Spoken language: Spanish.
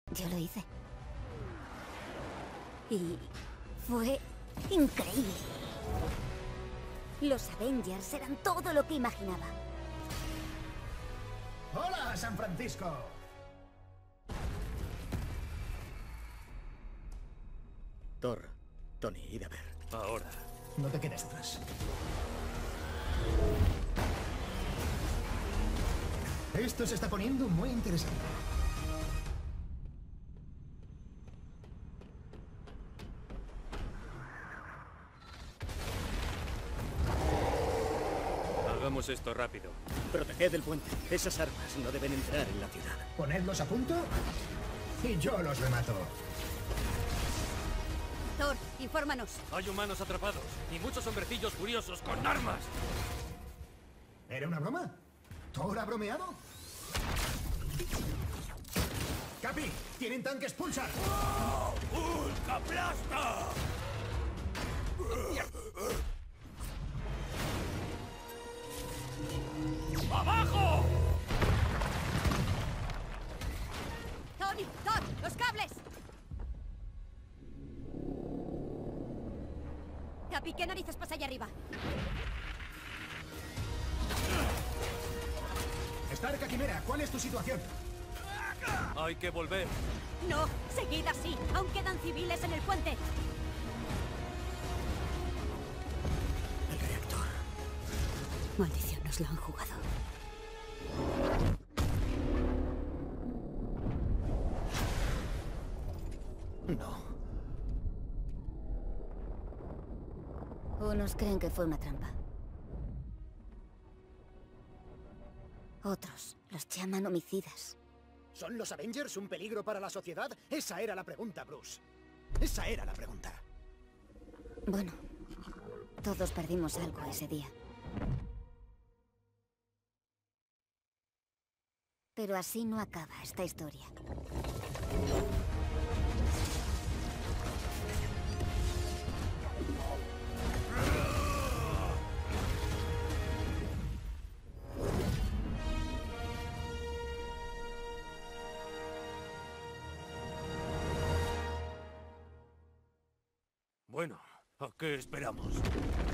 Yo lo hice. Y fue increíble. Los Avengers eran todo lo que imaginaba. ¡Hola, San Francisco! Thor, Tony, id a ver. Ahora. No te quedes atrás. Esto se está poniendo muy interesante. Hagamos esto rápido. Proteged el puente. Esas armas no deben entrar en la ciudad. Ponedlos a punto y yo los remato. Thor, infórmanos. Hay humanos atrapados y muchos hombrecillos furiosos con armas. ¿Era una broma? ¿Thor ha bromeado? ¡Capi! ¡Tienen tanques Pulsar! ¡Hulk aplasta! ¡Abajo! Tony, Thor, los cables. Capi, ¿qué narices pasa allá arriba? Stark, Quimera, ¿cuál es tu situación? Hay que volver. No, seguid así. Aún quedan civiles en el puente. El reactor. Maldición, nos lo han jugado. No. Unos creen que fue una trampa. Otros los llaman homicidas. ¿Son los Avengers un peligro para la sociedad? Esa era la pregunta, Bruce. Esa era la pregunta. Bueno, todos perdimos algo ese día. Pero así no acaba esta historia. Bueno, ¿a qué esperamos?